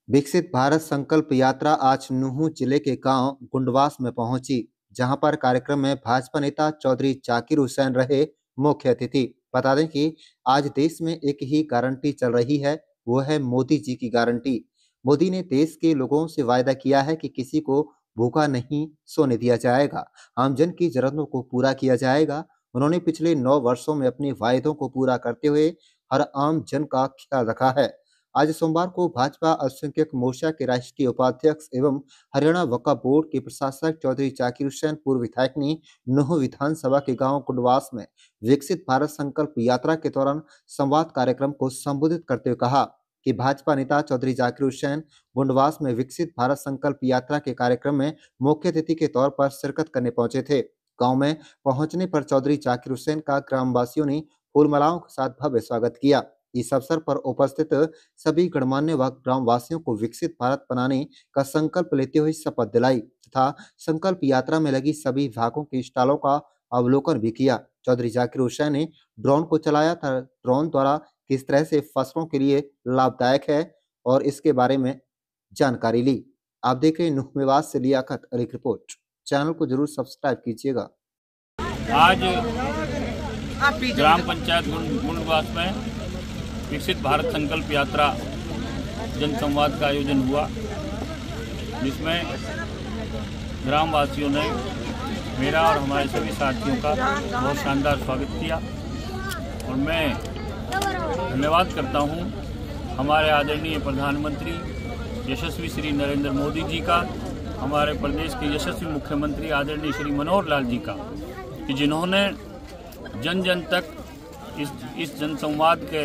विकसित भारत संकल्प यात्रा आज नुहू जिले के गांव गुंडवास में पहुंची, जहां पर कार्यक्रम में भाजपा नेता चौधरी जाकिर हुसैन रहे मुख्य अतिथि। बता दें कि आज देश में एक ही गारंटी चल रही है, वो है मोदी जी की गारंटी। मोदी ने देश के लोगों से वायदा किया है कि किसी को भूखा नहीं सोने दिया जाएगा, आमजन की जरूरतों को पूरा किया जाएगा। उन्होंने पिछले 9 वर्षों में अपने वायदों को पूरा करते हुए हर आम जन का ख्याल रखा है। आज सोमवार को भाजपा अल्पसंख्यक मोर्चा के राष्ट्रीय उपाध्यक्ष एवं हरियाणा वक्फ बोर्ड के प्रशासक चौधरी जाकिर हुसैन पूर्व विधायक ने नुहू विधानसभा के गांव कुंडवास में विकसित भारत संकल्प यात्रा के दौरान संवाद कार्यक्रम को संबोधित करते हुए कहा कि भाजपा नेता चौधरी जाकिर हुसैन गुंडवास में विकसित भारत संकल्प यात्रा के कार्यक्रम में मुख्य अतिथि के तौर पर शिरकत करने पहुंचे थे। गांव में पहुंचने पर चौधरी जाकिर हुसैन का ग्रामवासियों ने फूलमालाओं के साथ भव्य स्वागत किया। इस अवसर पर उपस्थित सभी गणमान्य व ग्रामवासियों को विकसित भारत बनाने का संकल्प लेते हुए शपथ दिलाई तथा संकल्प यात्रा में लगी सभी विभागों के स्टॉलों का अवलोकन भी किया। चौधरी जाकिर हुसैन ने ड्रोन को चलाया था। ड्रोन द्वारा किस तरह से फसलों के लिए लाभदायक है और इसके बारे में जानकारी ली। आप देख रहे हैं नुहू मेवात से लियाकत अली की रिपोर्ट। चैनल को जरूर सब्सक्राइब कीजिएगा। आज ग्राम पंचायत गुंडवास में विकसित भारत संकल्प यात्रा जनसंवाद का आयोजन हुआ, जिसमें ग्रामवासियों ने मेरा और हमारे सभी साथियों का बहुत शानदार स्वागत किया। और मैं धन्यवाद करता हूं हमारे आदरणीय प्रधानमंत्री यशस्वी श्री नरेंद्र मोदी जी का, हमारे प्रदेश के यशस्वी मुख्यमंत्री आदरणीय श्री मनोहर लाल जी का, कि जिन्होंने जन जन तक इस जनसंवाद के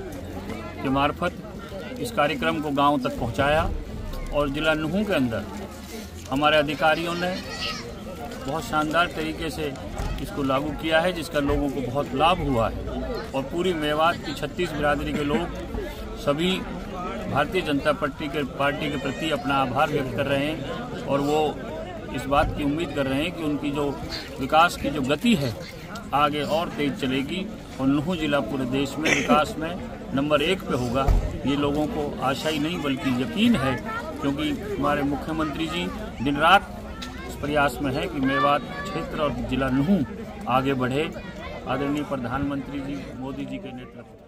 मार्फत इस कार्यक्रम को गांव तक पहुंचाया। और जिला नुहू के अंदर हमारे अधिकारियों ने बहुत शानदार तरीके से इसको लागू किया है, जिसका लोगों को बहुत लाभ हुआ है। और पूरी मेवात की 36 बिरादरी के लोग सभी भारतीय जनता पार्टी के प्रति अपना आभार व्यक्त कर रहे हैं और वो इस बात की उम्मीद कर रहे हैं कि उनकी जो विकास की जो गति है आगे और तेज चलेगी और नुहू जिला पूरे देश में विकास में नंबर 1 पे होगा। ये लोगों को आशा ही नहीं बल्कि यकीन है, क्योंकि हमारे मुख्यमंत्री जी दिन रात इस प्रयास में है कि मेवात क्षेत्र और जिला नुहू आगे बढ़े। आदरणीय प्रधानमंत्री जी मोदी जी के नेतृत्व